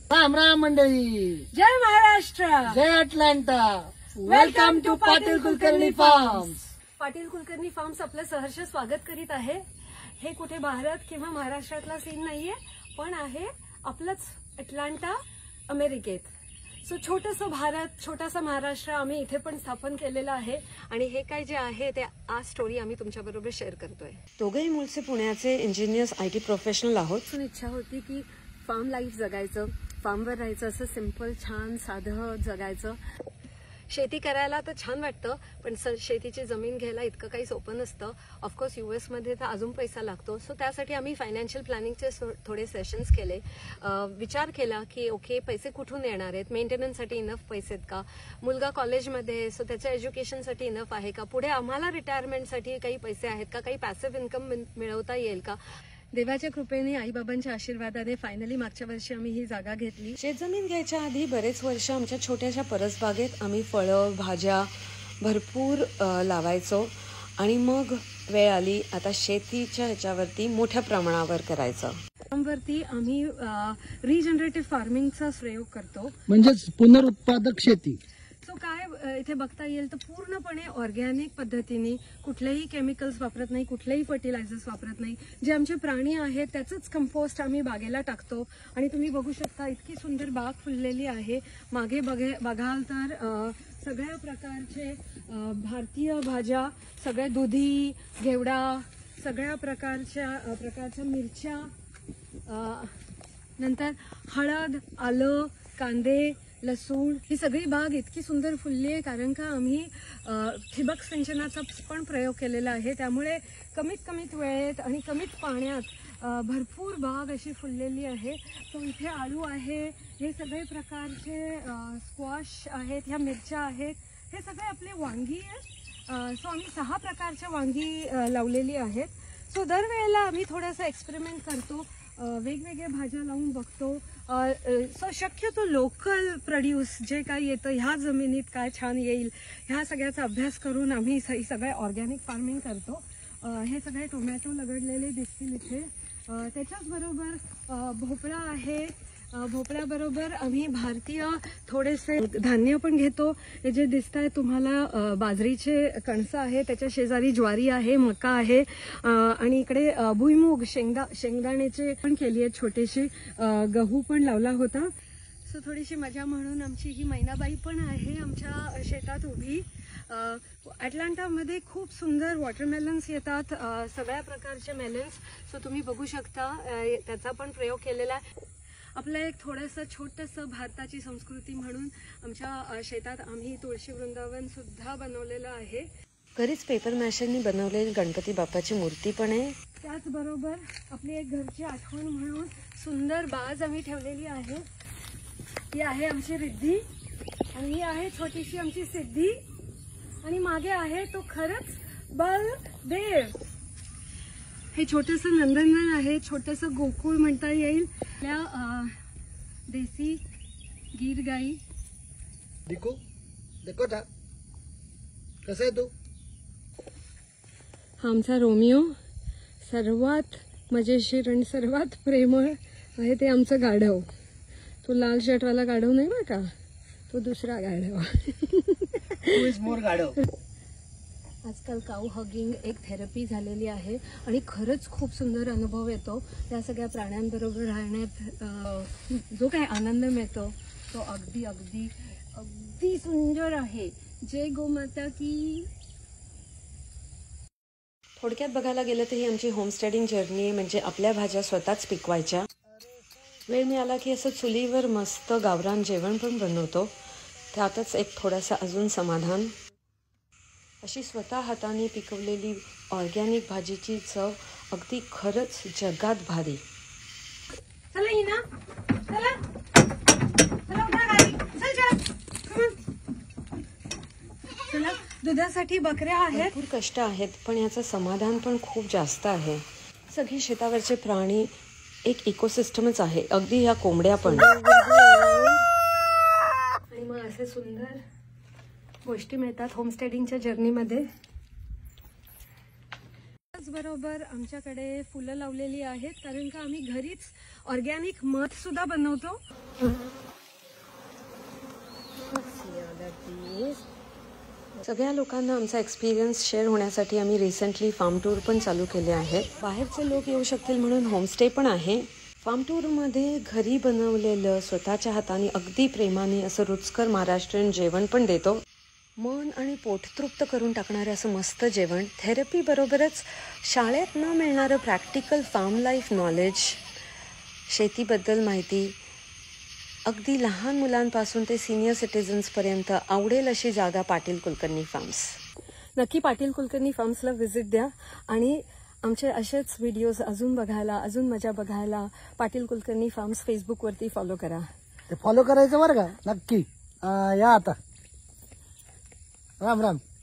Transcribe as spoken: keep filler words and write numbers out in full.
राम राम मंडळी. जय महाराष्ट्र, जय Atlanta. Welcome to Patil Kulkarni farms. Patil Kulkarni farms आपलं सहर्ष स्वागत करीत आहे. हे कुठे भारत किंवा महाराष्ट्रातला सीन नाहीये, पण आहे आपलंच अटलांटा, अमेरिकेत. सो छोटंसं भारत, छोटासा महाराष्ट्र आम्ही इथे पण स्थापन केलेलं आहे. आणि हे काय जे आहे ते आज स्टोरी आम्ही तुमच्याबरोबर शेअर करतोय. दोघेही मूळचे पुण्याचे इंजिनियर्स, आय टी प्रोफेशनल आहोत. इच्छा होती की फार्म लाईफ जगायचं, फार्मवर राहायचं, असं सिंपल छान साधं जगायचं. शेती करायला तर छान वाटतं, पण शेतीची जमीन घ्यायला इतकं काही सोपं नसतं. ऑफकोर्स युएस मध्ये तर अजून पैसा लागतो. सो त्यासाठी आम्ही फायनान्शियल प्लॅनिंगचे थोडे सेशन्स केले. विचार केला की ओके, पैसे कुठून येणार आहेत, मेंटेनन्ससाठी इनफ पैसे आहेत का, मुलगा कॉलेजमध्ये सो त्याच्या एज्युकेशनसाठी इनफ आहे का, पुढे आम्हाला रिटायरमेंटसाठी काही पैसे आहेत का, काही पॅसिव्ह इन्कम मिळवता येईल का. देवाच्या कृपेने, आई बाबांच्या आशीर्वादाने फायनली मागच्या वर्षी आम्ही ही जागा घेतली. शेतजमीन घ्यायच्या आधी बरेच वर्ष आमच्या छोट्याशा परसबागेत आम्ही फळं, भाज्या भरपूर लावायचो. आणि मग वेळ आली आता शेतीच्या ह्याच्यावरती मोठ्या प्रमाणावर करायचं. वरती आम्ही रिजनरेटिव्ह फार्मिंगचा प्रयोग करतो, म्हणजेच पुनरुत्पादक शेती. सो काय इथे बघता येईल तर पूर्णपणे ऑर्गॅनिक पद्धतीने, कुठलेही केमिकल्स वापरत नाही, कुठलेही फर्टिलायझर्स वापरत नाही. जे आमचे प्राणी आहेत त्याचंच कंपोस्ट आम्ही बागेला टाकतो. आणि तुम्ही बघू शकता इतकी सुंदर बाग फुललेली आहे. मागे बघे बघाल तर सगळ्या प्रकारचे भारतीय भाज्या, सगळ्या दुधी, घेवडा, सगळ्या प्रकारच्या प्रकारच्या मिरच्या, नंतर हळद, आलं, कांदे, लसूण, ही सगळी बाग इतकी सुंदर फुलली आहे कारण का आम्ही ठिबक सिंचनाचा पण प्रयोग केलेला आहे. त्यामुळे कमीत कमीत वेळेत आणि कमीत पाण्यात भरपूर बाग अशी फुललेली आहे. तो इथे आळू आहे, हे सगळे प्रकारचे स्क्वॉश आहेत, ह्या मिरच्या आहेत, हे सगळे आपले वांगी आहेत. सो आम्ही सहा प्रकारच्या वांगी लावलेली आहेत. सो दरवेळेला आम्ही थोडासा एक्सपेरिमेंट करतो, वेगवेगळ्या भाज्या लावून बघतो. सो शक्यतो लोकल प्रोड्यूस जे काही येतं ह्या जमिनीत काय छान येईल ह्या सगळ्याचा अभ्यास करून आम्ही सगळे ऑर्गॅनिक फार्मिंग करतो. हे सगळे टोमॅटो लगडलेले दिसतील इथे. त्याच्याच बरोबर भोपळा आहे. भोपळ्याबरोबर आम्ही भारतीय थोडेसे धान्य पण घेतो. हे जे दिसत आहे तुम्हाला बाजरीचे कणसं आहे, त्याच्या शेजारी ज्वारी आहे, मका आहे, आणि इकडे भुईमूग, शेंगदा शेंगदाण्याचे पण केली आहे छोटेशी. गहू पण लावला होता. सो थोडीशी मजा म्हणून आमची ही मैनाबाई पण आहे आमच्या शेतात उभी. अटलांटामध्ये खूप सुंदर वॉटरमेलन्स येतात, सगळ्या प्रकारचे मेलन्स. सो तुम्ही बघू शकता त्याचा पण प्रयोग केलेला आहे. आपलं एक थोडंसं छोटंसं भारताची संस्कृती म्हणून आमच्या शेतात आम्ही तुळशी वृंदावन सुद्धा बनवलेलं आहे. घरीच पेपर मॅशरनी बनवलेली गणपती बाप्पाची मूर्ती पण आहे. त्याचबरोबर आपली एक घरची आठवण म्हणून सुंदर बाज आम्ही ठेवलेली आहे. ही आहे आमची रिद्धी आणि ही आहे छोटीशी आमची सिद्धी. आणि मागे आहे तो खरंच बलदेव. हे छोटंसं नंदनवन आहे, छोटंसं गोकुळ म्हणता येईल. आपल्या देसी गीर गाई. देखो देखो था कसं आहे तू. हा आमचा रोमिओ, सर्वात मजेशीर आणि सर्वात प्रेमळ आहे ते आमचं गाढव. तो लाल शर्टवाला गाढव नाही बरं का, तो दुसरा गाढव. मोर गाढव. आजकाल काऊ हगिंग एक थेरपी झालेली आहे आणि खरंच खूप सुंदर अनुभव येतो. त्या सगळ्या प्राण्यांबरोबर राहण्यात जो काही आनंद मिळतो तो अगदी अगदी अगदी सुंदर आहे. जय गोमाता की. थोडक्यात बघायला गेलं तर ही आमची होमस्टेडिंग जर्नी, म्हणजे आपल्या भाज्या स्वतःच पिकवायच्या. वेळ मिळाला की असं चुलीवर मस्त गावरान जेवण पण बनवतो. त्यातच एक थोडासा अजून समाधान. अशी स्वतः हाताने पिकवलेली ऑर्गॅनिक भाजीची चव अगदी खरंच जगात भारी. चला हिना, चला चला उठा गाडी, चल चल. चला, दुधासाठी बकऱ्या आहेत. भरपूर कष्ट आहेत पण याचं समाधान पण खूप जास्त आहे. सगळी शेतावरचे प्राणी एक इकोसिस्टमच आहे, अगदी ह्या कोंबड्या पण. आणि मग असे सुंदर गोष्टी मिळतात होमस्टेडिंगच्या जर्नीमध्ये. त्याचबरोबर आमच्याकडे फुलं लावलेली आहेत, कारण का आम्ही घरीच ऑर्गॅनिक मध सुद्धा बनवतो. सगळ्या लोकांना आमचा एक्सपिरियन्स शेअर होण्यासाठी आम्ही रिसेंटली फार्म टूर पण चालू केले आहेत. बाहेरचे लोक येऊ शकतील म्हणून होमस्टे पण आहे. फार्म टूरमध्ये घरी बनवलेलं स्वतःच्या हाताने अगदी प्रेमाने असं रुचकर महाराष्ट्रीयन जेवण पण देतो. मन आणि पोट तृप्त करून टाकणारं असं मस्त जेवण, थेरपी बरोबरच शाळेत न मिळणारं प्रॅक्टिकल फार्म लाईफ नॉलेज, शेतीबद्दल माहिती, अगदी लहान मुलांपासून ते सिनियर सिटिझन्सपर्यंत आवडेल अशी जागा पाटील कुलकर्णी फार्म्स. नक्की पाटील कुलकर्णी फार्म्सला व्हिजिट द्या आणि आमचे असेच व्हिडिओज अजून बघायला, अजून मजा बघायला पाटील कुलकर्णी फार्म्स फेसबुकवरती फॉलो करा. ते फॉलो करायचं बरं का, नक्की. अं, या आता. राम राम.